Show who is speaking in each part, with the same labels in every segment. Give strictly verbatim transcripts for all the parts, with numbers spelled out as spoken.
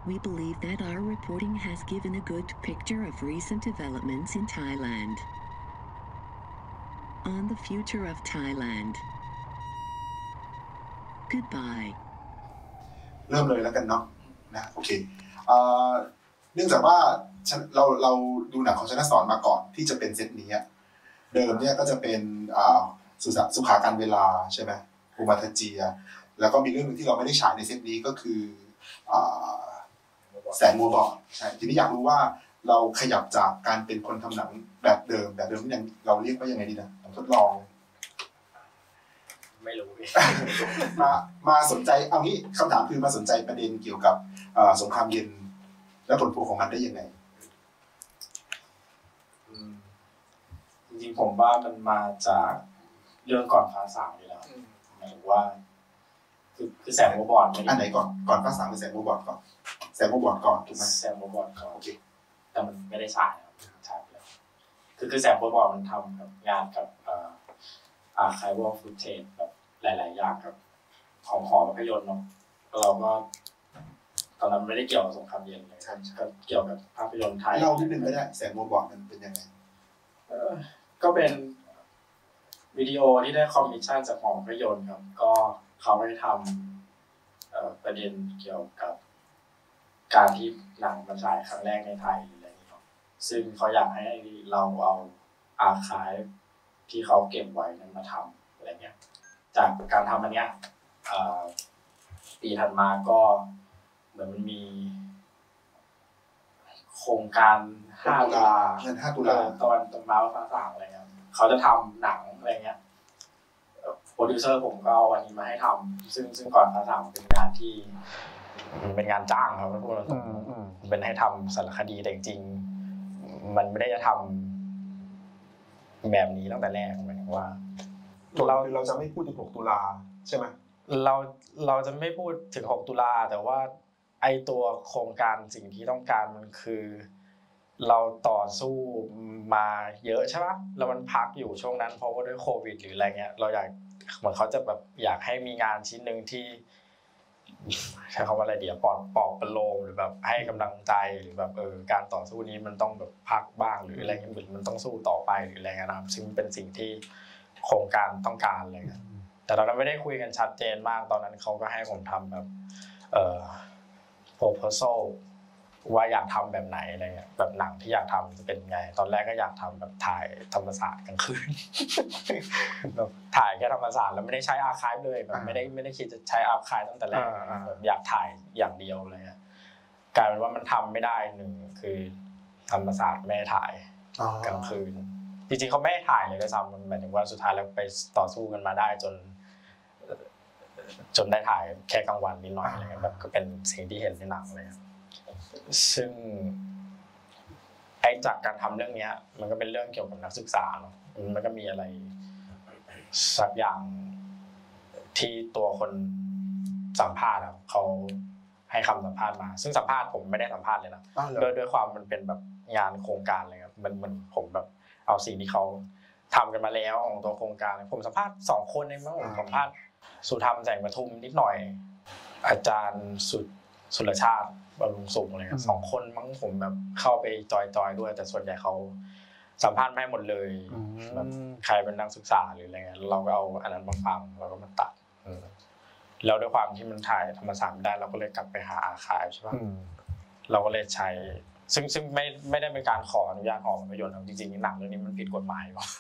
Speaker 1: We believe that our reporting has given a good picture of recent developments in Thailand. On the future of Thailand. Goodbye.
Speaker 2: เริ่มเลยแล้วกันเนาะนะโอเคเอ่อเนื่องจากว่าเราเราดูหนังของชนะสอนมาก่อนที่จะเป็นเซตนี้เดิมเนี่ยก็จะเป็นอ่าสุขาการเวลาใช่ไหมภูมิทัศเจียแล้วก็มีเรื่องนึงที่เราไม่ได้ฉายในเซตนี้ก็คืออ่าแสงมัวบอดใช่ทีนี้อยากรู้ว่าเราขยับจากการเป็นคนทำหนังแบบเดิมแบบเดิมนี่เราเรียกว่ายังไงดีนะทดลอง
Speaker 3: ไม่รู้
Speaker 2: มามาสนใจเอางี้คำถามคือมาสนใจประเด็นเกี่ยวกับสงครามเย็นและผลพวงของมันได้ยังไง
Speaker 3: จริงๆผมว่ามันมาจากเรื่องก่อนฟ้าสางนี่แหละหมายถึงว่าคือคือแสงโมบอด
Speaker 2: อันไหนก่อนก่อนฟ้าสางหรือแสงโมบอดก่อนแสงโมบอดก่อนถูกไหม
Speaker 3: แสงโมบอดก่อนโอเคแต่มันไม่ได้ฉายนะครับฉายไปแล้วคือคือแสงโมบอดมันทำกับงานกับอ่าอาร์ไควอลฟุตเทจแบบหลายๆอย่างครับของหอภาพยนตร์เนาะเราก็ตอนนั้นไม่ได้เกี่ยวกับสงครามเย็นเลยก็เกี่ยวกับภาพยนตร์ไทย
Speaker 2: เล่านิดนึงก็ได้แสงโมบอดมันเป็นยังไง
Speaker 3: ก็เป็นวิดีโอที่ได้คอมมิชชั่นจากหอภาพยนตร์ครับก็เขาได้ทำประเด็นเกี่ยวกับการที่หนังมันฉายครั้งแรกในไทยอะไรอย่างเงี้ยซึ่งเขาอยากให้เราเอาอาร์ไคฟ์ที่เขาเก็บไว้นั้นมาทำอะไรเงี้ยจากการทำอันเนี้ยปีถัดมาก็เหมือนมันมีโครงการห้าตุลา
Speaker 2: เงินห้าตุลา
Speaker 3: ตอนตอนมาฟ้าสางอะไรเงี้ยเขาจะทำหนังอะไรเงี้ยโปรดิวเซอร์ผมก็เอาวันนี้มาให้ทำซึ่งซึ่งก่อนฟ้าสางเป็นงานที่เป็นงานจ้างครับพวกเราเป็นให้ทำสารคดีแต่จริงๆมันไม่ได้จะทำแบบนี้ตั้งแต่แรกหมายถึงว่า
Speaker 2: เราเราจะไม่พูดถึงหกตุลาใช่ไหม
Speaker 3: เราเราจะไม่พูดถึงหกตุลาแต่ว่าไอตัวโครงการสิ่งที่ต้องการมันคือเราต่อสู้มาเยอะใช่ปะแล้วมันพักอยู่ช่วงนั้นเพราะว่าด้วยโควิดหรืออะไรเงี้ยเราอยากเหมือนเขาจะแบบอยากให้มีงานชิ้นนึงที่ใช้คำว่าอะไรเดี๋ยวปลอบปลอบประโลมหรือแบบให้กำลังใจหรือแบบเออการต่อสู้นี้มันต้องแบบพักบ้างหรืออะไรเงี้ยมันต้องสู้ต่อไปหรืออะไรเงี้ยนะครับซึ่งเป็นสิ่งที่โครงการต้องการเลยแต่ตอนนั้นไม่ได้คุยกันชัดเจนมากตอนนั้นเขาก็ให้ผมทำแบบเอ่อ proposal ว่าอยากทำแบบไหนอะไรเงี้ยแบบหนังที่อยากทำจะเป็นไงตอนแรกก็อยากทำแบบถ่ายธรรมศาสตร์กลางคืนแบบถ่ายแค่ธรรมศาสตร์แล้วไม่ได้ใช้อาร์ไคฟ์เลยแบบไม่ได้ไม่ได้คิดจะใช้อาร์ไคฟ์ตั้งแต่แรกแบบอยากถ่ายอย่างเดียวเลยกลายเป็นว่ามันทำไม่ได้หนึ่งคือธรรมศาสตร์ไม่ถ่ายกลางคืนจริงๆเขาไม่ได้ถ่ายเลยด้วยซ้ำมันหมายถึงว่าสุดท้ายเราไปต่อสู้กันมาได้จนจนได้ถ่ายแค่กลางวันนิดหน่อยอะไรเงี้ยแบบก็เป็นสิ่งที่เห็นในหนังเลยซึ่งไอ้จากการทำเรื่องนี้มันก็เป็นเรื่องเกี่ยวกับนักศึกษาเนาะมันก็มีอะไรสักอย่างที่ตัวคนสัมภาษณ์เขาให้คำสัมภาษณ์มาซึ่งสัมภาษณ์ผมไม่ได้สัมภาษณ์เลยนะด้วยด้วยความมันเป็นแบบงานโครงการเลยครับมันมันผมแบบเอาสิ่งที่เขาทำกันมาแล้วของตัวโครงการผมสัมภาษณ์สองคนเองมั้งผมสัมภาษณ์สุธรรมแสงปทุมนิดหน่อยอาจารย์สุสุรชาติบำรุงสุขอะไรครับสองคนมั้งผมแบบเข้าไปจอยๆด้วยแต่ส่วนใหญ่เขาสัมภาษณ์ไม่หมดเลยแบบใครเป็นนักศึกษาหรืออะไรเงี้ยเราก็เอาอันนั้นมาฟังเราก็มาตัดแล้วด้วยความที่มันถ่ายธรรมศาสตร์ไม่ได้เราก็เลยกลับไปหาอาร์ไคฟ์ใช่ป่ะเราก็เลยใช้ซึ่งซึ่งไม่ไม่ได้เป็นการขออนุญาตหอภาพยนตร์จริงๆหนังเรื่องนี้มันผิดกฎหมายป่ะ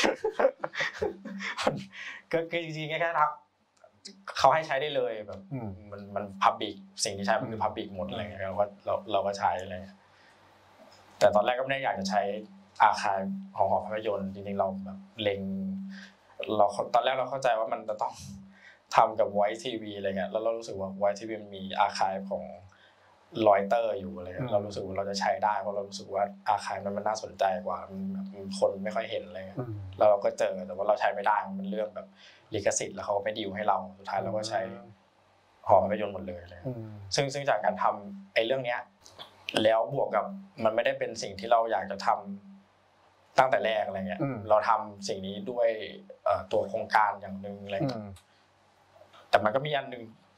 Speaker 3: ก็คือจริงๆแค่ทักเขาให้ใช้ได้เลยแบบมันมันพับบิกสิ่งที่ใช้มันคือพับบิกหมดอะไรเงี้ยเราก็เราเราก็ใช้อะไรแต่ตอนแรกก็ไม่ได้อยากจะใช้อาร์ไคฟ์ของหอภาพยนตร์จริงๆเราแบบเล็งเราตอนแรกเราเข้าใจว่ามันจะต้องทำกับ Voice ที วี อะไรเงี้ยแล้วเรารู้สึกว่า Voice ที วี มันมีอาร์ไคฟ์ของรอยเตอร์อยู่อะไรเรารู้สึกว่าเราจะใช้ได้เพราะเรารู้สึกว่าอาร์ไคฟ์มันน่าสนใจกว่าคนไม่ค่อยเห็นอะไรเงี้ยแล้วเราก็เจอแต่ว่าเราใช้ไม่ได้มันเรื่องแบบลิขสิทธิ์แล้วเขาไม่ดีลให้เราสุดท้ายเราก็ใช้หอภาพยนตร์หมดเลยเลยซึ่งซึ่งจากการทำไอ้เรื่องเนี้ยแล้วบวกกับมันไม่ได้เป็นสิ่งที่เราอยากจะทำตั้งแต่แรกอะไรเงี้ยเราทำสิ่งนี้ด้วยตัวโครงการอย่างนึงอะไรแต่มันก็มีอันนึง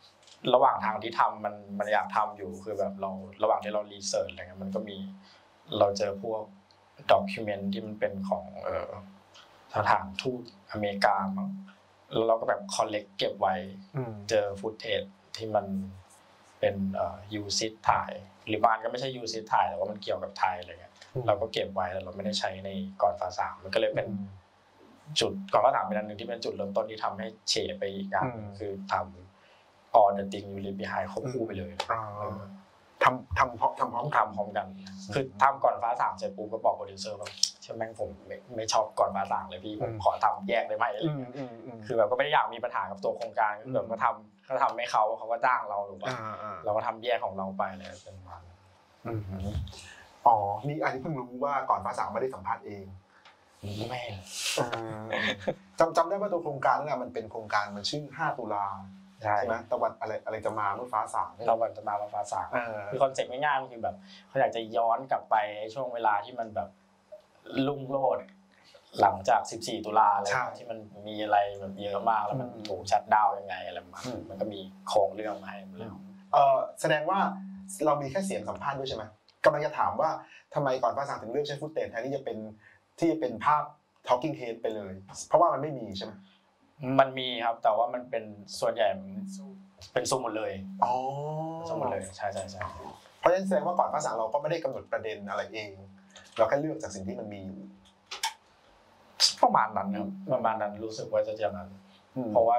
Speaker 3: ระหว่างทางที่ทำมันมันอยากทำอยู่คือแบบเราระหว่างที่เรารีเสิร์ชอะไรเงี้ยมันก็มีเราเจอพวกด็อกิวเมนต์ที่มันเป็นของเอ่อสถานทูตอเมริกามั้งแล้วเราก็แบบคอลเลกเก็บไว้เจอฟุตเทจที่มันเป็นเอ่อยูซิตถ่ายหรือบางก็ไม่ใช่ยูซิตถ่ายแต่ว่ามันเกี่ยวกับไทยอะไรเงี้ยเราก็เก็บไว้แต่เราไม่ได้ใช้ในก่อนฟ้าสางมันก็เลยเป็นจุดก่อนฟ้าสางเป็นอันนึงที่เป็นจุดเริ่มต้นที่ทำให้เฉดไปอีกอย่างคือทำAll the Things You Leave Behind ควบคู่ไปเลย
Speaker 2: ทำทำพร้อมทำพร้อม
Speaker 3: ทำพร้อมกันคือทำก่อนฟ้าสางเสร็จปุ๊บก็บอกโปรดิวเซอร์ว่าใช่แม่งผมไม่ไม่ชอบก่อนฟ้าสางเลยพี่ผมขอทำแยกได้ไหมอะไรเงี้ยคือแบบก็ไม่ได้อยากมีปัญหากับตัวโครงการคือแบบก็ทำก็ทำให้เขาเขาก็จ้างเราถูกป่ะเราก็ทำแยกของเราไปเลยเป็นวัน
Speaker 2: อ๋อนี่อันนี้เพิ่งรู้ว่าก่อนฟ้าสางไม่ได้สัมภาษณ์เอง
Speaker 3: ไม่
Speaker 2: จำจำได้ว่าตัวโครงการนั้นมันเป็นโครงการมันชื่อห้าตุลาใช่ไหมตะวันอะไรอะไรจะมาเมื่อฟ้าสาง
Speaker 3: ตะวันจะมาเมื่อฟ้าสางคือคอนเซ็ปต์ง่ายๆมันคือแบบเขาอยากจะย้อนกลับไปช่วงเวลาที่มันแบบลุ่งโลดหลังจากสิบสี่ตุลาอะไรที่มันมีอะไรแบบเยอะมากแล้วมันถูกชัตดาวน์ยังไงอะไรมามันก็มีโครงเรื่องมาให้แล้ว
Speaker 2: เออแสดงว่าเรามีแค่เสียงสัมภาษณ์ด้วยใช่ไหมกำลังจะถามว่าทำไมก่อนฟ้าสางถึงเลือกใช้ฟุตเทจแทนที่จะเป็นที่จะเป็นภาพ talking head ไปเลยเพราะว่ามันไม่มีใช่ไหม
Speaker 3: มันมีครับแต่ว่ามันเป็นส่วนใหญ่เป็นซูมหมดเลย
Speaker 2: อ๋อ
Speaker 3: ซูมหมดเลยใช่ใช่ใช่
Speaker 2: เพราะฉะนั้นแสดงว่าก่อนฟ้าสางเราก็ไม่ได้กำหนดประเด็นอะไรเองเราแค่เลือกจากสิ่งที่มันมีอยู่
Speaker 3: ประมาณนั้นครับประมาณนั้นรู้สึกว่าจะอย่างนั้นเพราะว่า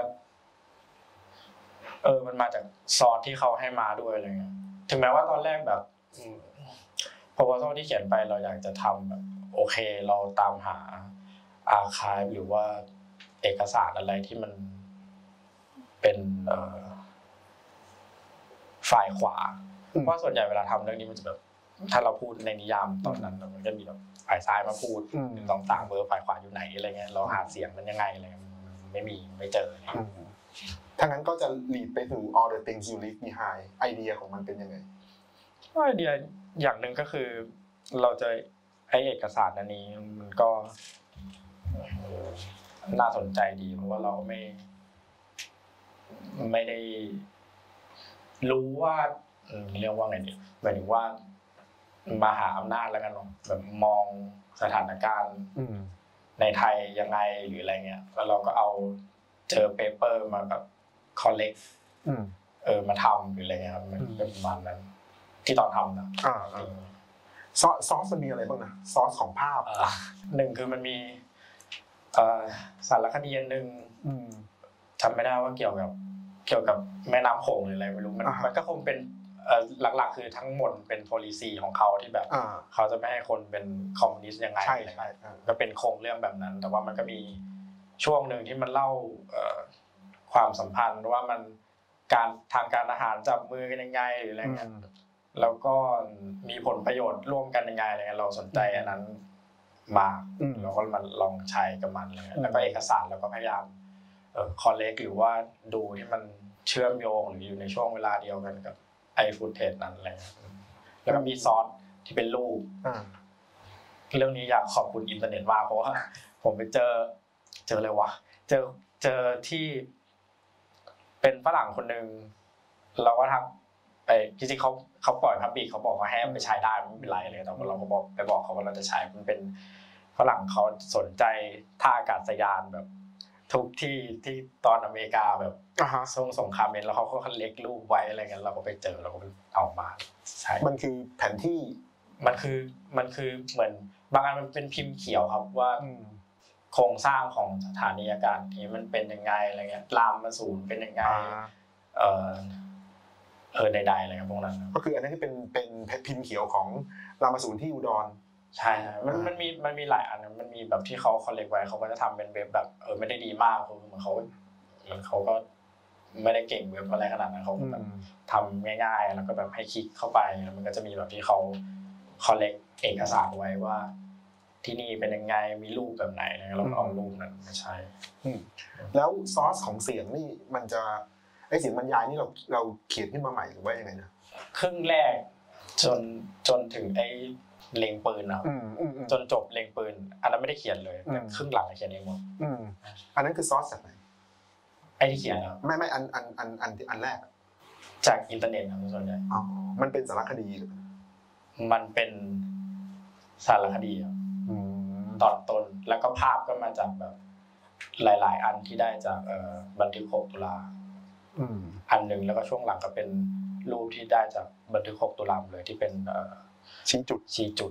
Speaker 3: เออมันมาจากซอสที่เขาให้มาด้วยอะไรเงี้ยถึงแม้ว่าตอนแรกแบบพอพอซอสที่เขียนไปเราอยากจะทำแบบโอเคเราตามหาอาร์ไคฟ์หรือว่าเอกสารอะไรที่มันเป็นฝ่ายขวาเพราะส่วนใหญ่เวลาทำเรื่องนี้มันจะแบบถ้าเราพูดในนิยามตอนนั้นมันก็มีแบบฝ่ายซ้ายมาพูดหนึ่งสองสามเบอร์ฝ่ายขวาอยู่ไหนอะไรเงี้ยเราหาเสียงมันยังไงอะไรไม่มีไม่เจอ
Speaker 2: ถ้างั้นก็จะ lead ไปถึง all the things you leave behind ไอเดียของมันเป็นยังไง
Speaker 3: ไอเดียอย่างหนึ่งก็คือเราจะไอเอกสารอันนี้มันก็น่าสนใจดีเพราะว่าเราไม่ไม่ได้รู้ว่าเรียกว่าไงดีหมายถึงว่ามาหาอำนาจแล้วกันเนาะแบบมองสถานการณ์ในไทยยังไงหรืออะไรเงี้ยแล้วเราก็เอาเจอเปเปอร์มาแบบคอลเลกต์เออมาทำหรืออะไรเงี้ยครับมันเป็นประมาณนั้นที่ตอนทำนะ
Speaker 2: ซอสซอสมันมีอะไรบ้างนะซอสของภาพ
Speaker 3: หนึ่งคือมันมีสารคดีอันหนึ่งจำไม่ได้ว่าเกี่ยวกับเกี่ยวกับแม่น้ำโขงหรืออะไรไม่รู้มันมันก็คงเป็นหลักๆคือทั้งหมดเป็น policy ของเขาที่แบบเขาจะไม่ให้คนเป็นคอมมิวนิสต์ยังไงอะไรเงี้ยก็เป็นโครงเรื่องแบบนั้นแต่ว่ามันก็มีช่วงหนึ่งที่มันเล่าความสัมพันธ์ว่ามันการทางการอาหารจับมือกันยังไงหรืออะไรเงี้ยแล้วก็มีผลประโยชน์ร่วมกันยังไงอะไรเงี้ยเราสนใจอันนั้นมาเราก็มาลองใช้กับมันเลยแล้วก็เอกสารเราก็พยายามเอ่อคอลเลกต์หรือว่าดูที่มันเชื่อมโยงหรืออยู่ในช่วงเวลาเดียวกันกับไอฟุตเทจนั้นอะไรแล้วก็มีซอสที่เป็นรูปเรื่องนี้อยากขอบคุณอินเทอร์เน็ตมากเพราะว่าผมไปเจอเจออะไรวะเจอเจอที่เป็นฝรั่งคนนึงเราก็ทักไปจริงๆเขาเขาปล่อยพับบิกเขาบอกว่าให้ไปใช้ได้ไม่เป็นไรเลยแต่ว่าเราก็บอกไปบอกเขาว่าเราจะใช้มันเป็นฝรั่งเขาสนใจท่าอากาศยานแบบทุกที่ที่ตอนอเมริกาแบบช่วงสงครามเย็นแล้วเขาก็เล็กรูปไว้อะไรเงี้ยเราก็ไปเจอเราก็เอามาใช่
Speaker 2: มันคือแผนที่
Speaker 3: มันคือมันคือเหมือนบางอันมันเป็นพิมพ์เขียวครับว่าโครงสร้างของสถานีอากาศนี้มันเป็นยังไงอะไรเงี้ยรามมาศูนย์เป็นยังไงเออเออใดๆอะไรครับพวกนั้น
Speaker 2: ก็คืออันนี้ที่เป็นเป็นพิมพ์เขียวของรามาศูนย์ที่อุดร
Speaker 3: ใช่มันมันมีมันมีหลายอันมันมีแบบที่เขาคอลเลกต์ไว้เขาก็จะทำเป็นเว็บแบบเออไม่ได้ดีมากคือเหมือนเขาเหมือนเขาก็ไม่ได้เก่งเว็บอะไรขนาดนั้นเขาแบบทำง่ายๆแล้วก็แบบให้คลิกเข้าไปแล้วมันก็จะมีแบบที่เขาคอลเลกต์เอกสารไว้ว่าที่นี่เป็นยังไงมีรูปแบบไหนแล้วเราเอารูปนั้นมาใช้
Speaker 2: แล้วซอสของเสียงนี่มันจะไอเสียงบรรยายนี่เราเราเขียนขึ้นมาใหม่หรือว่ายังไงนะ
Speaker 3: ครึ่งแรกจนจนถึงไอเล็งปืนนะจนจบเล็งปืนอันนั้นไม่ได้เขียนเลยแต่ครึ่งหลังเขียนเองหมด
Speaker 2: อันนั้นคือซอสจากไหน
Speaker 3: ไอ้ที่เขียนแล้ว
Speaker 2: ไม่ไม่อันอันอันอันอันแรก
Speaker 3: จากอินเทอร์เน็ตครับส่วนใหญ่
Speaker 4: อ๋อมันเป็นสารคดีหรือ
Speaker 3: มันเป็นสารคดีครับตอนต้นแล้วก็ภาพก็มาจากแบบหลายๆอันที่ได้จากบันทึกหกตุลาอันหนึ่งแล้วก็ช่วงหลังก็เป็นรูปที่ได้จากบันทึกหกตุลาเลยที่เป็น
Speaker 4: ชี้จุด
Speaker 3: ชี้จุด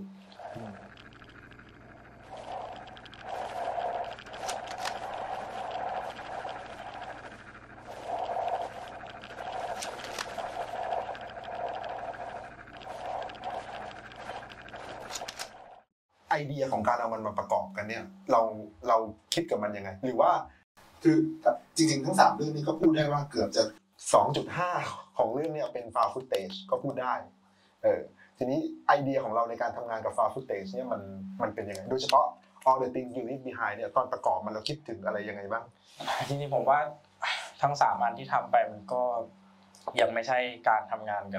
Speaker 4: ไอเดียของการเอามันมาประกอบกันเนี่ยเราเราคิดกับมันยังไงหรือว่า
Speaker 2: คือจริงๆทั้งสามเรื่องนี้ก็พูดได้ว่าเกือบจะ
Speaker 4: สองจุดห้า ของเรื่องเนี่ยเป็น found footage ก็พูดได้เออทีนี้ไอเดียของเราในการทำงานกับ found footage เนี่ยมันมันเป็นยังไงโดยเฉพาะ all the things you leave behind เนี่ยตอนประกอบมันเราคิดถึงอะไรยังไงบ้าง
Speaker 3: จริงๆผมว่าทั้งสามอันที่ทำไปมันก็ยังไม่ใช่การทำงานกับ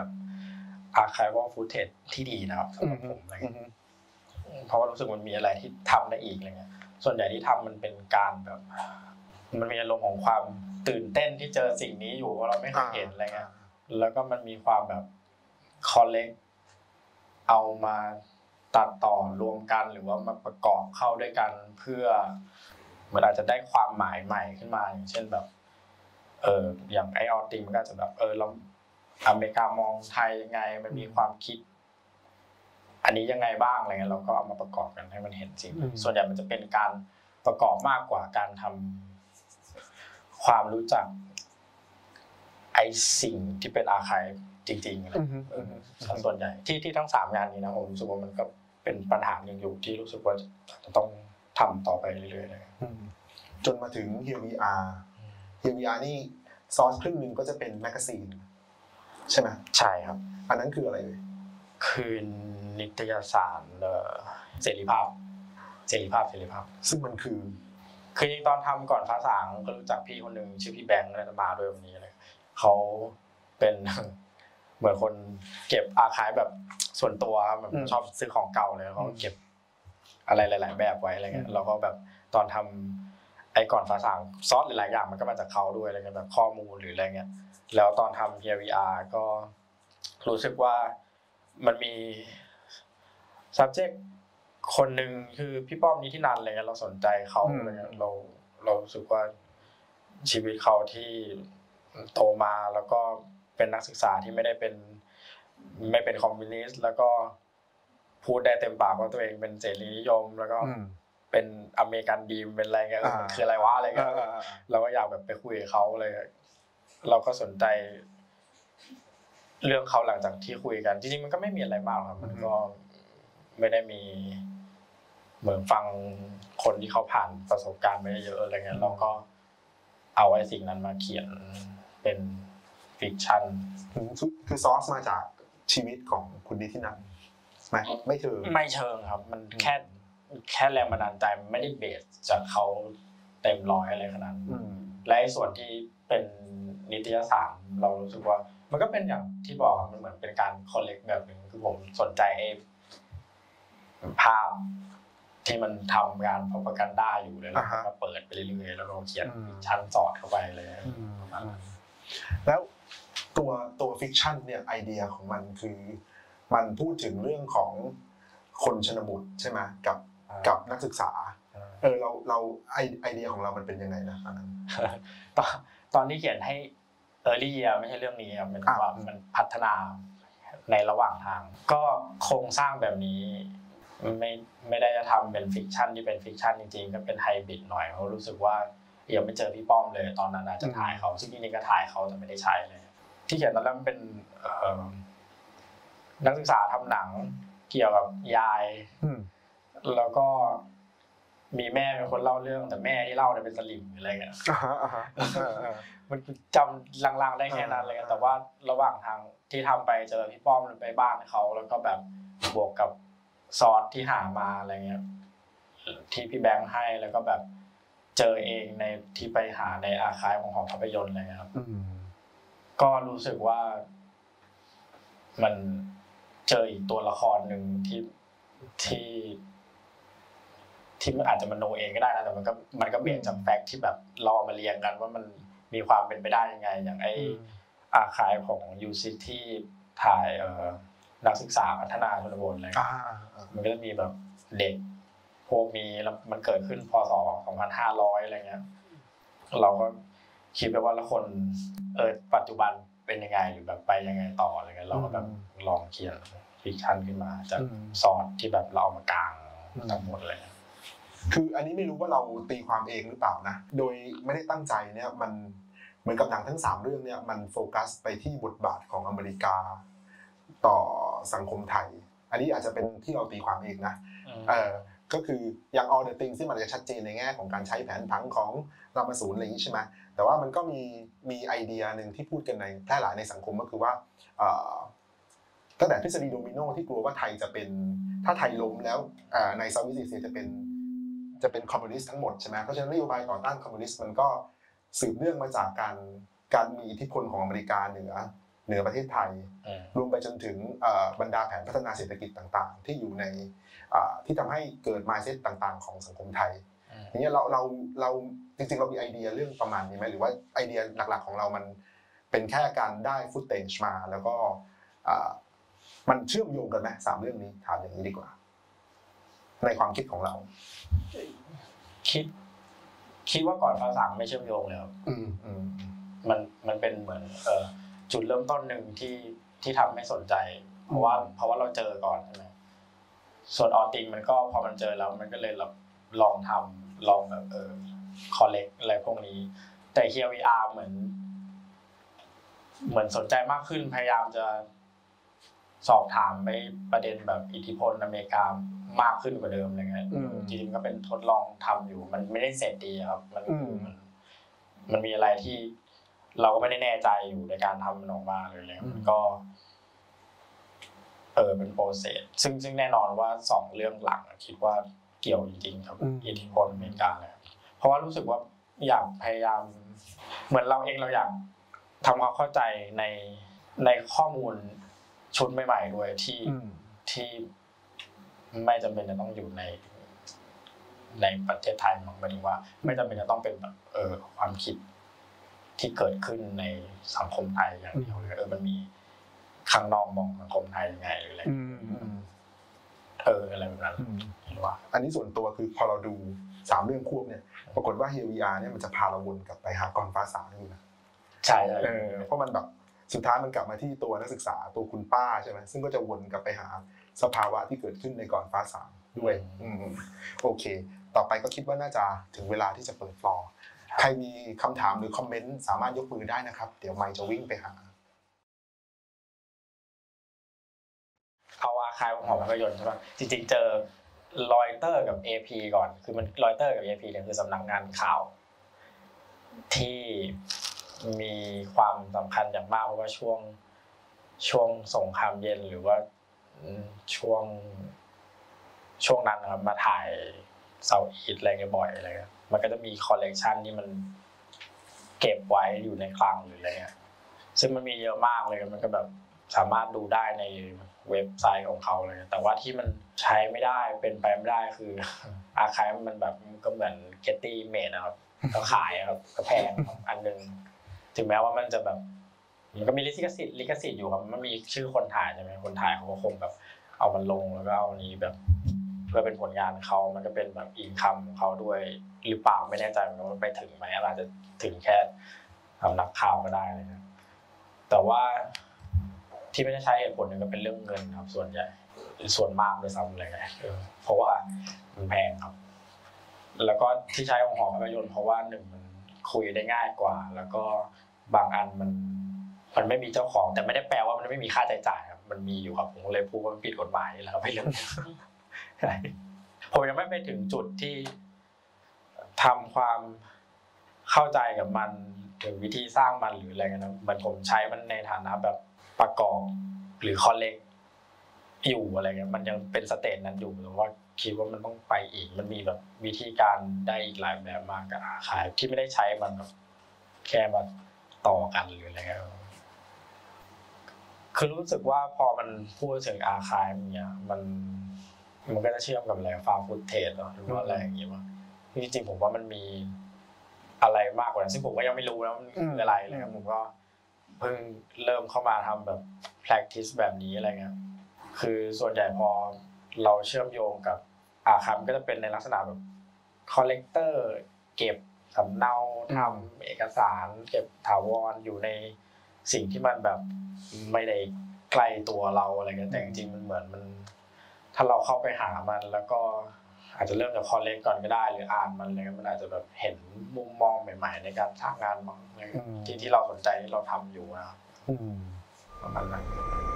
Speaker 3: archival footage ที่ดีนะครับสำหรับผมอะไรเงี้ยเพราะว่ารู้สึกมันมีอะไรที่ทำได้อีกอะไรเงี้ยส่วนใหญ่ที่ทำมันเป็นการแบบมันมีอารมณ์ของความตื่นเต้นที่เจอสิ่งนี้อยู่ว่าเราไม่เคยเห็นอะไรเงี้ยแล้วก็มันมีความแบบคอลเลกเอามาตัดต่อรวมกันหรือว่ามาประกอบเข้าด้วยกันเพื่อเหมือนอาจจะได้ความหมายใหม่ขึ้นมาอย่างเช่นแบบเอออย่างไอออติงมันก็จะแบบเออเราอเมริกามองไทยยังไงมันมีความคิดอันนี้ยังไงบ้างอะไรเงี้ยเราก็เอามาประกอบกันให้มันเห็นจริงส่วนใหญ่มันจะเป็นการประกอบมากกว่าการทำความรู้จักไอสิ่งที่เป็นอาร์ไคฟ์จริงๆนะส่วนใหญ่ที่ที่ทั้งสามงานนี้นะผมรู้สึกว่ามันก็เป็นปัญหาหนึ่งอยู่ที่รู้สึกว่าจะต้องทำต่อไปเรื่อยๆเลย
Speaker 4: จนมาถึง Here We Are Here We Are นี่ซอสครึ่งนึงก็จะเป็นแมกกาซีนใช่ไหม
Speaker 3: ใช่ครับ
Speaker 4: อันนั้นคืออะไรเลย
Speaker 3: คือนิตยสารเสรีภาพเสรีภาพเสรีภาพ
Speaker 4: ซึ่งมันคือ
Speaker 3: คือจริงตอนทำก่อนฟ้าสางก็รู้จักพี่คนหนึ่งชื่อพี่แบงค์และมาด้วยวันนี้เลยเขาเป็นเหมือนคนเก็บอาร์ไคฟ์แบบส่วนตัวครับแบบชอบซื้อของเก่าเลยเขาเก็บอะไรหลายๆแบบไว้อะไรเงี้ยแล้วก็แบบตอนทำไอ้ก่อนฟ้าสางซอสหลายๆอย่างมันก็มาจากเขาด้วยอะไรเงี้ยแบบข้อมูลหรืออะไรเงี้ยแล้วตอนทำ Here We Are ก็รู้สึกว่ามันมี subject คนหนึ่งคือพี่ป้อมนิธินันท์อะไรเงี้ยเราสนใจเขาอะไรเงี้ยเราเรารู้สึกว่าชีวิตเขาที่โตมาแล้วก็เป็นนักศึกษาที่ไม่ได้เป็นไม่เป็นคอมมิวนิสต์แล้วก็พูดได้เต็มปากว่าตัวเองเป็นเสรีนิยมแล้วก็เป็นอเมริกันดีมเป็นอะไรเงี้ยมันคืออะไรวะอะไรเงี้ยเราก็อยากแบบไปคุยกับเขาเลยเราก็สนใจเรื่องเขาหลังจากที่คุยกันจริงๆมันก็ไม่มีอะไรมากครับมันก็ไม่ได้มีเหมือนฟังคนที่เขาผ่านประสบการณ์มาเยอะอะไรเงี้ยเราก็เอาไอ้สิ่งนั้นมาเขียนเป็นฟิกชัน
Speaker 4: คือซอสมาจากชีวิตของคุณนิธินันท์ไหมไม่เชิง
Speaker 3: ไม่เชิงครับมันแค่แค่แรงบันดาลใจไม่ได้เบสจากเขาเต็มร้อยอะไรขนาดนั้นและไอ้ส่วนที่เป็นนิตยสารเรารู้สึกว่ามันก็เป็นอย่างที่บอกมันเหมือนเป็นการคอลเลกต์แบบนึงคือผมสนใจไอ้ภาพที่มันทำงาน propaganda อยู่เลยแล้วก็เปิดไปเรื่อยๆแล้วก็เขียนชั้นสอดเข้าไปเลย
Speaker 4: แล้วตัวตัวฟิกชันเนี่ยไอเดียของมันคือมันพูดถึงเรื่องของคนชนบทใช่ไหมกับกับนักศึกษาเออเราเราไอไอเดียของเรามันเป็นยังไงนะตอนนั้น
Speaker 3: ตอนตอนที่เขียนให้ early year ไม่ใช่เรื่องนี้ครับมันว่ามันพัฒนาในระหว่างทางก็โครงสร้างแบบนี้ไม่ไม่ได้จะทำเป็นฟิกชันที่เป็นฟิกชันจริงๆก็เป็นไฮบริดหน่อยเพราะรู้สึกว่ายังไม่เจอพี่ป้อมเลยตอนนั้นอาจจะถ่ายเขาซึ่งจริงๆก็ถ่ายเขาแต่ไม่ได้ใช้เลยที่เขียนตอนแรกมันเป็นนักศึกษาทำหนังเกี่ยวกับยายแล้วก็มีแม่เป็นคนเล่าเรื่องแต่แม่ที่เล่าเนี่ยเป็นสลิมอะไรเงี้ยมันจำลางๆได้แค่นั้นเลยแต่ว่าระหว่างทางที่ทำไปเจอพี่ป้อมไปบ้านเขาแล้วก็แบบบวกกับซอสที่หามาอะไรเงี้ยที่พี่แบงค์ให้แล้วก็แบบเจอเองในที่ไปหาในอาร์ไคฟ์ของหอภาพยนตร์อะไรเงี้ยครับก็รู้สึกว่ามันเจออีกตัวละครหนึ่งที่ที่ที่มันอาจจะมโนเองก็ได้นะแต่มันก็มันก็เบสจากแฟกต์ที่แบบเรามาเรียงกันว่ามันมีความเป็นไปได้ยังไงอย่างไอ้อาคายของ ยู ซี ที่ถ่ายเอ่อนักศึกษาพัฒนาชนบทอะไรมันก็จะมีแบบเด็กพวกนี้แล้วมันเกิดขึ้นพศสองพันห้าร้อยอะไรเงี้ยเราก็คิดไปว่าแล้วคนเออปัจจุบันเป็นยังไงหรือแบบไปยังไงต่ออะไรเงี้ยเราก็แบบลองเขียนฟิกชันขึ้นมาจากซอสที่แบบเราเอามากางทั้งหมดเลย
Speaker 4: คืออันนี้ไม่รู้ว่าเราตีความเองหรือเปล่านะโดยไม่ได้ตั้งใจเนี่ยมันเหมือนกับหนังทั้งสามเรื่องเนี่ยมันโฟกัสไปที่บทบาทของอเมริกาต่อสังคมไทยอันนี้อาจจะเป็นที่เราตีความเองนะเออก็คืออย่าง all the things ที่มันจะชัดเจนในแง่ของการใช้แผนผังของรามาศูนย์อะไรอย่างนี้ใช่ไหมแต่ว่ามันก็มีมีไอเดียหนึ่งที่พูดกันในแพร่หลายในสังคมก็คือว่าตั้งแต่ทฤษฎีโดมิโนที่กลัวว่าไทยจะเป็นถ้าไทยล้มแล้วในเซาท์อีสต์เอเชียจะเป็นจะเป็นคอมมิวนิสต์ทั้งหมดใช่ไหมเพราะฉะนั้นนโยบายต่อต้านคอมมิวนิสต์มันก็สืบเนื่องมาจากการการมีอิทธิพลของอเมริกาเหนือเหนือประเทศไทยรวมไปจนถึงบรรดาแผนพัฒนาเศรษฐกิจต่างๆที่อยู่ในที่ทำให้เกิด mindset ต่างๆของสังคมไทยอย่างเงี้ยเราเราเราจริงๆเรามีไอเดียเรื่องประมาณนี้ไหมหรือว่าไอเดียหลักๆของเรามันเป็นแค่การได้ฟุตเทจมาแล้วก็มันเชื่อมโยงกันไหมสามเรื่องนี้ถามอย่างนี้ดีกว่าในความคิดของเรา
Speaker 3: คิดคิดว่าก่อนฟ้าสางไม่เชื่อมโยงเลยครับมันมันเป็นเหมือนเอ่อจุดเริ่มต้นหนึ่งที่ที่ทำให้สนใจเพราะว่าเพราะว่าเราเจอก่อนใช่ไหมส่วนออติงมันก็พอมันเจอแล้วมันก็เลยลองทำลองแบบเออคอลเลกอะไรพวกนี้แต่ Here We Are เหมือนเหมือนสนใจมากขึ้นพยายามจะสอบถามไปประเด็นแบบอิทธิพลอเมริกามากขึ้นกว่าเดิมอะไรเงี้ยจริงๆก็เป็นทดลองทำอยู่มันไม่ได้เสร็จดีครับมันมันมีอะไรที่เราก็ไม่ได้แน่ใจอยู่ในการทำมันออกมาเลยเลยมันก็เออเป็นโปรเซสซึ่งซึ่งแน่นอนว่าสองเรื่องหลังคิดว่าเกี่ยวจริงๆครับอิทธิพลอเมริกาเลยเพราะว่ารู้สึกว่าอยากพยายามเหมือนเราเองเราอยากทำความเข้าใจในในข้อมูลชุดใหม่ๆด้วยที่ที่ไม่จำเป็นจะต้องอยู่ในในประเทศไทยหมายถึงว่าไม่จำเป็นจะต้องเป็นแบบเออความคิดที่เกิดขึ้นในสังคมไทยอย่างเดียวเลยเออมันมีข้างนอกมองสังคมไทยยังไงหรืออะไรเอออะไรแบบนั้นเห็นว่า
Speaker 4: อันนี้ส่วนตัวคือพอเราดูสามเรื่องควบเนี่ยปรากฏว่า Here We Are เนี่ยมันจะพาเราวนกลับไปหากรฟ้าสางอยู่นะ
Speaker 3: ใช่
Speaker 4: เออเพราะมันแบบสุดท้ายมันกลับมาที่ตัวนักศึกษาตัวคุณป้าใช่ไหมซึ่งก็จะวนกลับไปหาสภาวะที่เกิดขึ้นในก่อนฟ้าสางด้วยอืมโอเคต่อไปก็คิดว่าน่าจะถึงเวลาที่จะเปิดฟลอร์ใครมีคำถามหรือคอมเมนต์สามารถยกมือได้นะครับเดี๋ยวไมค์จะวิ่งไปหา
Speaker 3: เอาอาคายของหอภาพยนตร์ใช่ไหมจริงๆเจอรอยเตอร์กับ เอ พี ก่อนคือมันรอยเตอร์กับ เอ พี เนี่ยคือสำนักงานข่าวที่มีความสำคัญอย่างมากเพราะว่าช่วงช่วงสงครามเย็นหรือว่าช่วงช่วงนั้นนะครับมาถ่ายเซาท์อีสต์อะไรเงี้ยบ่อยอะไรเงี้ยมันก็จะมีคอลเลกชันที่มันเก็บไว้อยู่ในคลังหรืออะไรเงี้ยซึ่งมันมีเยอะมากเลยมันก็แบบสามารถดูได้ในเว็บไซต์ของเขาเลยแต่ว่าที่มันใช้ไม่ได้เป็นไปไม่ได้คืออาคายมันแบบก็เหมือน Getty Made นะครับก็ขายครับก็แพงอันนึงถึงแม้ว่ามันจะแบบมันก็มีลิขสิทธิ์ลิขสิทธิ์อยู่ครับมันมีชื่อคนถ่ายใช่ไหมคนถ่ายเขาก็คงแบบเอามันลงแล้วก็เอานี้แบบเพื่อเป็นผลงานเขามันก็เป็นแบบอินคัมของเขาด้วยหรือเปล่าไม่แน่ใจเหมือนกันว่าไปถึงไหมอาจจะถึงแค่สำนักข่าวก็ได้เลยนะแต่ว่าที่ไม่ได้ใช้เหตุผลนึงก็เป็นเรื่องเงินครับส่วนใหญ่ส่วนมากเลยซ้ำเลยไงเพราะว่ามันแพงครับแล้วก็ที่ใช้ของหอภาพยนตร์เพราะว่าหนึ่งมันคุยได้ง่ายกว่าแล้วก็บางอันมันมันไม่มีเจ้าของแต่ไม่ได้แปลว่ามันไม่มีค่าใช้จ่ายครับมันมีอยู่ครับผมเลยพูดว่ามันผิดกฎหมายแล้วไปเรื่องผมยังไม่ไปถึงจุดที่ทำความเข้าใจกับมันถึงวิธีสร้างมันหรืออะไรกันนะเหมือนผมใช้มันในฐานะแบบประกอบหรือคอลเลกอยู่อะไรเงี้ยมันยังเป็นสเตจนั้นอยู่แต่ว่าคิดว่ามันต้องไปอีกมันมีแบบวิธีการได้อีกหลายแบบมากกับอาคายที่ไม่ได้ใช้มันแบบแค่มาต่อกันหรืออะไรเงี้ยคือรู้สึกว่าพอมันพูดถึงอาคายมันเนี้ยมันมันก็จะเชื่อมกับอะไรฟาร์มฟุตเทจหรือว่าอะไรอย่างเงี้ยว่าจริงๆผมว่ามันมีอะไรมากกว่านั้นซึ่งผมก็ยังไม่รู้นะมันคืออะไรเลยครับผมก็เพิ่งเริ่มเข้ามาทำแบบ practice แบบนี้อะไรเงี้ยคือส่วนใหญ่พอเราเชื่อมโยงกับอาคารก็จะเป็นในลักษณะแบบ collector เก็บสำเนาทำเอกสารเก็บถาวรอยู่ในสิ่งที่มันแบบไม่ได้ใกล้ตัวเราอะไรเงี้ยแต่จริงๆมันเหมือนมันถ้าเราเข้าไปหามันแล้วก็อาจจะเริ่มจากคอลเลกก่อนก็ได้หรืออ่านมันอะไรเงี้ยมันอาจจะแบบเห็นมุมมองใหม่ๆในการสร้างงานบางที่ที่เราสนใจที่เราทำอยู่นะครับประมาณนั้น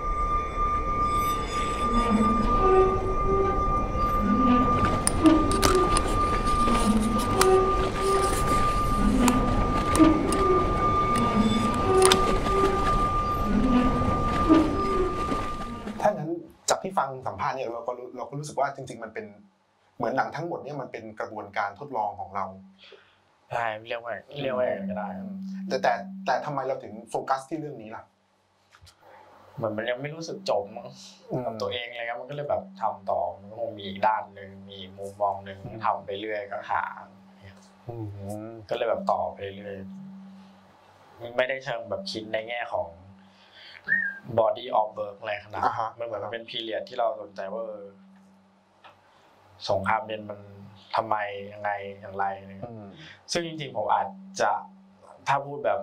Speaker 4: ถ้างั้นจากที่ฟังสัมภาษณ์เนี่ยเราก็เราก็รู้สึกว่าจริงๆมันเป็นเหมือนหนังทั้งหมดเนี่ยมันเป็นกระบวนการทดลองของเรา
Speaker 3: ใช่เรียกว่าเรียกว่าอย่างก็ได้
Speaker 4: แต่แต่แต่ทำไมเราถึงโฟกัสที่เรื่องนี้ล่ะ
Speaker 3: เหมือนมันยังไม่รู้สึกจบมั้งกับตัวเองอะไรเงี้ยมันก็เลยแบบทำต่อมันคงมีอีกด้านหนึ่งมีมุมมองหนึ่งทำไปเรื่อยก็หาก็เลยแบบต่อไปเรื่อยไม่ได้เชิงแบบคิดในแง่ของ body of work อะไรขนาดมันเหมือนมันเป็นพีเรียดที่เราสนใจว่าสงครามเย็นมันทำไมยังไงอย่างไรซึ่งจริงๆผมอาจจะถ้าพูดแบบ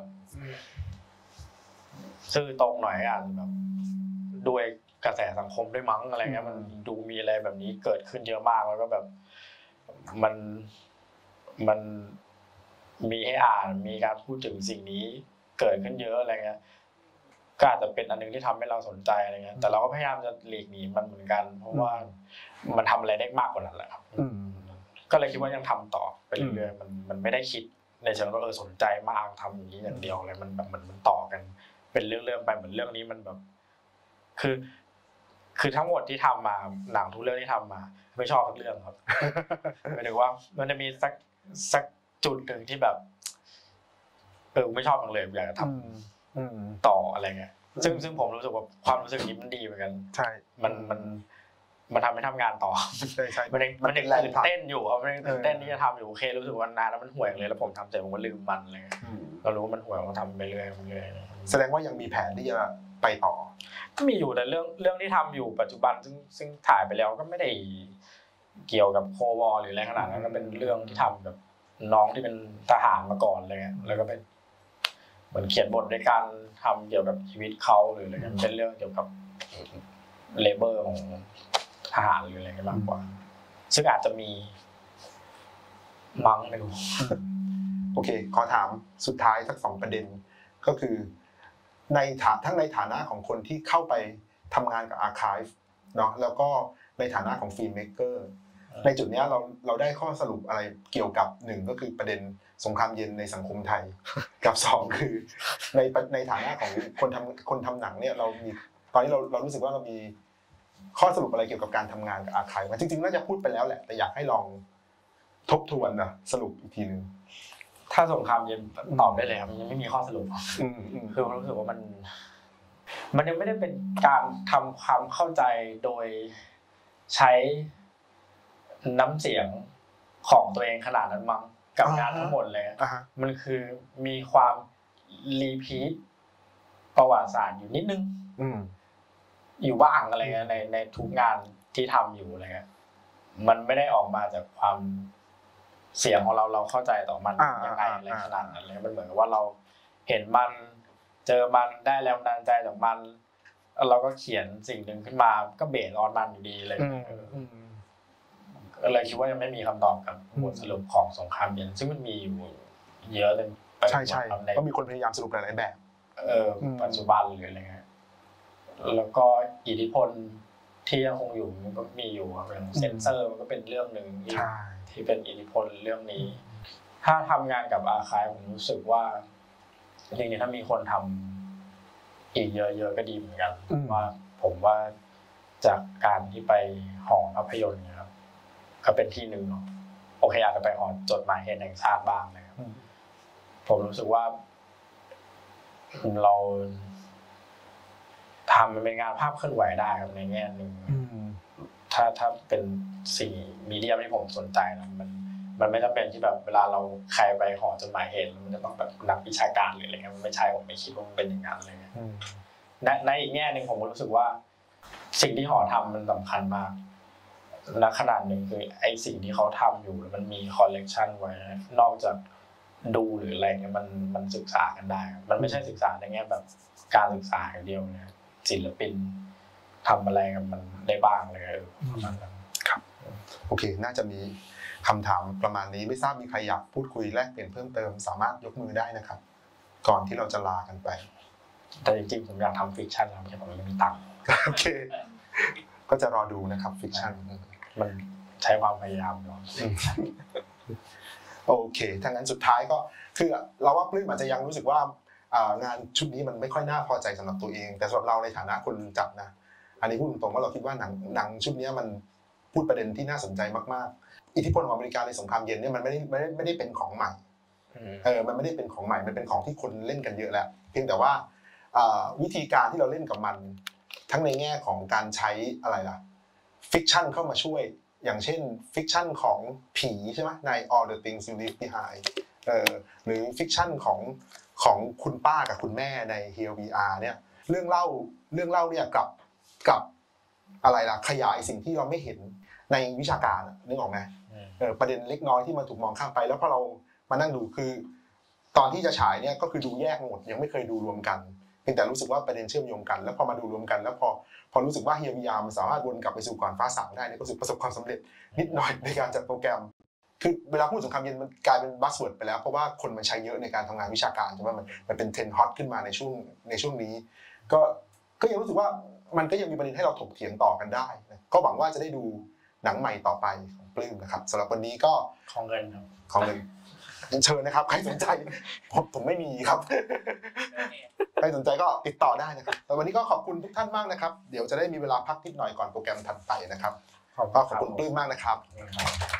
Speaker 3: ซื่อตรงหน่อยอ่ะแบบด้วยกระแสสังคมด้วยมั้งอะไรเงี้ยมันดูมีอะไรแบบนี้เกิดขึ้นเยอะมากแล้วก็แบบมันมันมีให้อ่านมีการพูดถึงสิ่งนี้เกิดขึ้นเยอะอะไรเงี้ยก็อาจจะเป็นอันนึงที่ทำให้เราสนใจอะไรเงี้ยแต่เราก็พยายามจะหลีกหนีมันเหมือนกันเพราะว่ามันทำอะไรได้มากกว่านั้นแหละครับก็เลยคิดว่ายังทำต่อไปเรื่อยๆมันมันไม่ได้คิดในเชิงว่าเออสนใจมากทำอย่างนี้อย่างเดียวอะไรมันแบบมันมันต่อกันเป็นเรื่องๆไปเหมือนเรื่องนี้มันแบบคือคือทั้งหมดที่ทำมาหนังทุกเรื่องที่ทำมาไม่ชอบทุกเรื่องครับหมายถึงว่ามันจะมีสักสักจุดหนึ่งที่แบบเออไม่ชอบเลยอยากจะทำต่ออะไรเงี้ยซึ่งซึ่งผมรู้สึกว่าความรู้สึกนี้มันดีเหมือนกัน
Speaker 4: ใช่
Speaker 3: มันมันมันทำให้ทำงานต่อ
Speaker 4: ใช่ใช่
Speaker 3: มันยังมันยังตื่นเต้นอยู่ครับมันยังตื่นเต้นที่จะทำอยู่โอเครู้สึกว่านานแล้วมันห่วยเลยแล้วผมทำเสร็จผมก็ลืมมันเลยเรารู้ว่ามันห่วยผมทำไปเรื่อยไปเรื่อย
Speaker 4: แสดงว่ายังมีแผนที่จะไปต่อ
Speaker 3: ก็มีอยู่แต่เรื่องเรื่องที่ทำอยู่ปัจจุบันซึ่งซึ่งถ่ายไปแล้วก็ไม่ได้เกี่ยวกับโควอหรืออะไรขนาดนั้นก็เป็นเรื่องที่ทำแบบน้องที่เป็นทหารมาก่อนเลยแล้วก็เป็นเหมือนเขียนบทในการทำเกี่ยวกับชีวิตเขาหรืออะไรเงี้ยเป็นเรื่องเกี่ยวกับเลเบอร์ของทหารหรืออะไรมากกว่าซึ่งอาจจะมีมั้งไม่รู้
Speaker 4: โอเคขอถามสุดท้ายสักสองประเด็นก็คือในฐานทั้งในฐานะของคนที่เข้าไปทำงานกับอาร์ไคฟ์เนาะแล้วก็ในฐานะของฟิล์มเมกเกอร์ในจุดนี้เราเราได้ข้อสรุปอะไรเกี่ยวกับหนึ่งก็คือประเด็นสงครามเย็นในสังคมไทยกับสองคือในในฐานะของคนทำคนทำหนังเนี่ยเรามีตอนนี้เราเรารู้สึกว่าเรามีข้อสรุปอะไรเกี่ยวกับการทำงานกับอาร์ไคฟ์จริงๆน่าจะพูดไปแล้วแหละแต่อยากให้ลองทบทวนนะสรุปอีกทีนึง
Speaker 3: ถ้าสงครามเย็นตอบได้เลยครับมันยังไม่มีข้อสรุปคือผมรู้สึกว่ามันมันยังไม่ได้เป็นการทำความเข้าใจโดยใช้น้ำเสียงของตัวเองขนาดนั้นมั้งกับงานทั้งหมดเลยมันคือมีความรีพีทประวัติศาสตร์อยู่นิดนึงอยู่บ้างอะไรเงี้ยในในทุกงานที่ทำอยู่อะไรเงี้ยมันไม่ได้ออกมาจากความเสียงของเราเราเข้าใจต่อมันยังไงอะไรขนาดนั้นเลยมันเหมือนกับว่าเราเห็นมันเจอมันได้แรงบันดาลใจจากมันเราก็เขียนสิ่งหนึ่งขึ้นมาก็เบสออนมันอยู่ดีเลยก็เลยคิดว่ายังไม่มีคำตอบกับบทสรุปของสงครามเย็นซึ่งมันมีอยู่เยอะเลย
Speaker 4: ใช่ใช่ก็มีคนพยายามสรุปหลายๆแบบ
Speaker 3: เออปัจจุบันหรืออะไรเงี้ยแล้วก็อิทธิพลที่ยังคงอยู่มันก็มีอยู่อย่างเซนเซอร์มันก็เป็นเรื่องหนึ่งที่ที่เป็นอิทธิพลเรื่องนี้ถ้าทำงานกับอาร์ไคฟ์ผมรู้สึกว่าจริงๆถ้ามีคนทำอีกเยอะๆก็ดีเหมือนกันว่าผมว่าจากการที่ไปหอภาพยนตร์นะครับก็เป็นที่หนึ่งเนาะโอเคอาจจะไปหอจดหมายเหตุแห่งชาติบ้างนะครับผมรู้สึกว่าเราทำมันเป็นงานภาพเคลื่อนไหวได้ครับในแง่นึงถ้าถ้าเป็นสิ่งมีเดียที่ผมสนใจนะมันมันไม่จำเป็นที่แบบเวลาเราใครไปหอจดหมายเหตุมันจะต้องแบบนักวิชาการหรืออะไรเงี้ยมันไม่ใช่ผมไม่คิดว่ามันเป็นอย่างนั้นเลยในในอีกแง่หนึ่งผมรู้สึกว่าสิ่งที่หอทำมันสำคัญมากณขนาดหนึ่งคือไอ้สิ่งที่เขาทำอยู่มันมีคอลเลกชันไว้นอกจากดูหรืออะไรเงี้ยมันมันศึกษากันได้มันไม่ใช่ศึกษาในแง่แบบการศึกษาอย่างเดียวนะศิลปินทำอะไรกันมันได้บ้างเลยประมาณนั้น
Speaker 4: ครับโอเคน่าจะมีคำถามประมาณนี้ไม่ทราบมีใครอยากพูดคุยแลกเปลี่ยนเพิ่มเติมสามารถยกมือได้นะครับก่อนที่เราจะลากันไป
Speaker 3: แต่จริงๆผมอยากทำฟิกชันนะแต่ผมไม่มีตังค์
Speaker 4: โอเคก็จะรอดูนะครับฟิกชัน
Speaker 3: มันใช้ความพยายามเนาะ
Speaker 4: โอเคถ้างั้นสุดท้ายก็คือเราว่าปลื้มอาจจะยังรู้สึกว่างานชุดนี้มันไม่ค่อยน่าพอใจสำหรับตัวเองแต่สำหรับเราในฐานะคนจัดนะอันนี้พูดตรงๆว่าเราคิดว่าหนังหนังชุดนี้มันพูดประเด็นที่น่าสนใจมากๆอิทธิพลของอเมริกาในสงครามเย็นเนี่ยมันไม่ได้ไม่ได้ไม่ได้เป็นของใหม่เออมันไม่ได้เป็นของใหม่มันเป็นของที่คนเล่นกันเยอะแล้วเพียงแต่ว่าวิธีการที่เราเล่นกับมันทั้งในแง่ของการใช้อะไรล่ะฟิกชันเข้ามาช่วยอย่างเช่นฟิกชันของผีใช่ไหมใน All the Things You Leave Behind เออหรือฟิกชันของของคุณป้ากับคุณแม่ใน Here We Are เนี่ยเรื่องเล่าเรื่องเล่าเนี่ยกลับกับอะไรล่ะขยายสิ่งที่เราไม่เห็นในวิชาการนึกออกไหมเออประเด็นเล็กน้อยที่มันถูกมองข้ามไปแล้วพอเรามานั่งดูคือตอนที่จะฉายเนี่ยก็คือดูแยกหมดยังไม่เคยดูรวมกันเพียงแต่รู้สึกว่าประเด็นเชื่อมโยงกันแล้วพอมาดูรวมกันแล้วพอพอรู้สึกว่าเฮียวิยามันสามารถวนกลับไปสู่ก่อนฟ้าสางได้เนี่ยก็รู้สึกประสบความสำเร็จนิดหน่อยในการจัดโปรแกรมคือเวลาพูดสงครามเย็นมันกลายเป็นบัสเวิร์ดไปแล้วเพราะว่าคนมันใช้เยอะในการทำงานวิชาการใช่ไหมมันมันเป็นเทรนด์ฮอตขึ้นมาในช่วงในช่วงนี้ก็ก็ยังรู้สึกว่ามันก็ยังมีประเด็นให้เราถกเถียงต่อกันได้ก็หวังว่าจะได้ดูหนังใหม่ต่อไปของปลื้มนะครับสำหรับวันนี้ก็
Speaker 3: ของเงินครับ
Speaker 4: ของเงินเชิญนะครับใครสนใจผมผมไม่มีครับใครสนใจก็ติดต่อได้นะครับแต่วันนี้ก็ขอบคุณทุกท่านมากนะครับเดี๋ยวจะได้มีเวลาพักนิดหน่อยก่อนโปรแกรมถัดไปนะครับก็ขอบคุณปลื้มมากนะครับ